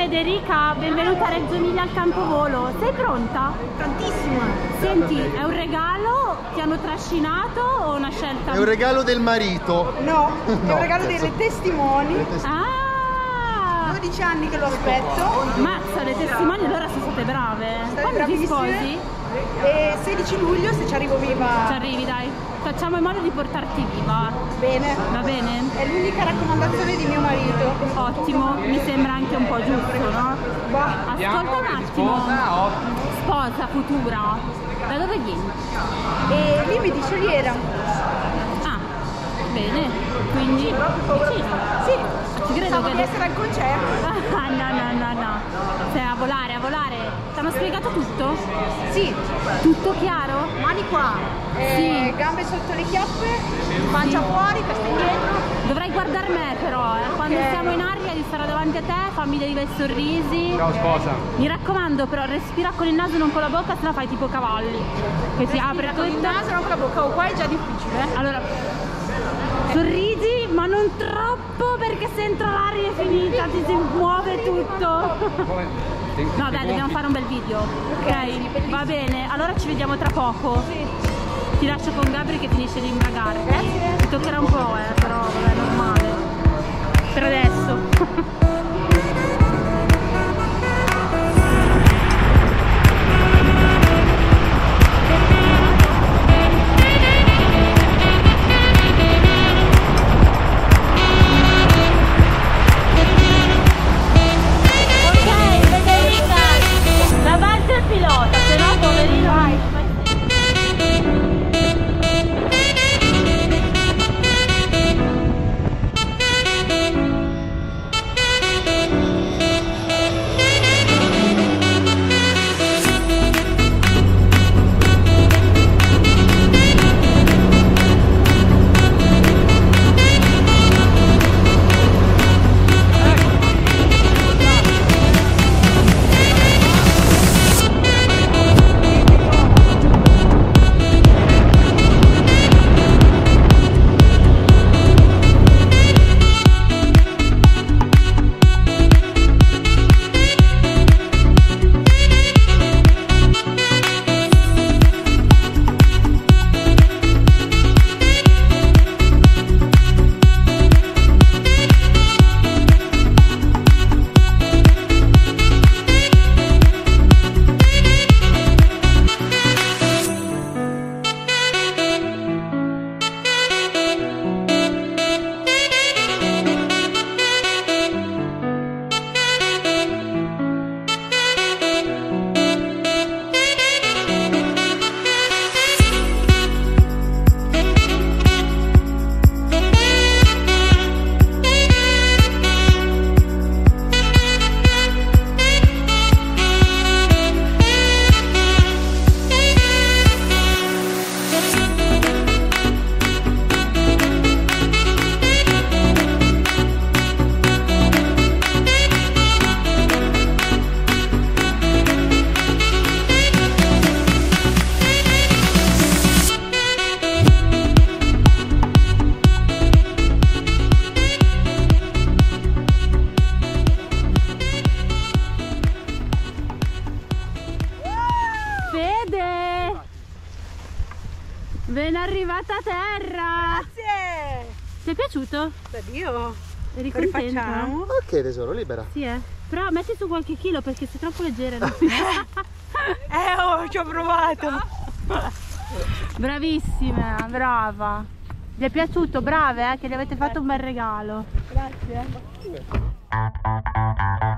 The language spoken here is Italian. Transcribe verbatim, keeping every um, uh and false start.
Federica, benvenuta a Reggio Emilia al Campovolo. Sei pronta? Tantissima. Senti, è un regalo? Ti hanno trascinato o una scelta? È un regalo del marito. No, è No, un regalo cazzo. delle testimoni. Ah! dodici anni che lo aspetto. Mazza, le testimoni allora sono state brave. State Quando ti bravissime. sposi? E sedici luglio, se ci arrivo viva. Ci arrivi, dai. Facciamo in modo di portarti viva. Bene. Va bene? È l'unica raccomandazione di mio marito. Ottimo, mi sembra anche un po' giusto, no? Bah. Ascolta un attimo. Sposa futura. Da dove vieni? E lì mi dice Liera. Ah, bene. Quindi vicino. Sì. Ci credo Pensavo che di essere al concerto. Ah, no, no, no, no. Sei a volare, a volare. Ti hanno spiegato tutto? Sì. Tutto chiaro? Mani qua. Eh, Sì. Gambe sotto le chiappe. Pancia Sì. fuori, testa indietro. Dovrai guardare me però, eh. Quando Ok. siamo in aria di stare davanti a te, fammi dei bei sorrisi. Ciao sposa. Mi raccomando però, respira con il naso, non con la bocca, se no fai tipo cavalli. Che si apre Con il tutto. naso, non con la bocca. Oh, qua è già difficile. Allora, sorridi, ma non troppo perché se entra l'aria è finita, ti si muove tutto. No dai, dobbiamo fare un bel video. Ok, va bene, allora ci vediamo tra poco. Ti lascio con Gabri che finisce di imbragarti. Grazie. Ti toccherà un po', eh, però vabbè, è normale. Per adesso. Ben arrivata a terra! Grazie! Ti è piaciuto? Da Dio! Eri Lo contenta? rifacciamo? Ok tesoro, libera. Sì, eh. Però metti su qualche chilo perché sei troppo leggera. Non Eh oh, ci ho provato! Bravissima, brava. Vi è piaciuto? Brave, eh, che gli avete fatto un bel regalo. Grazie!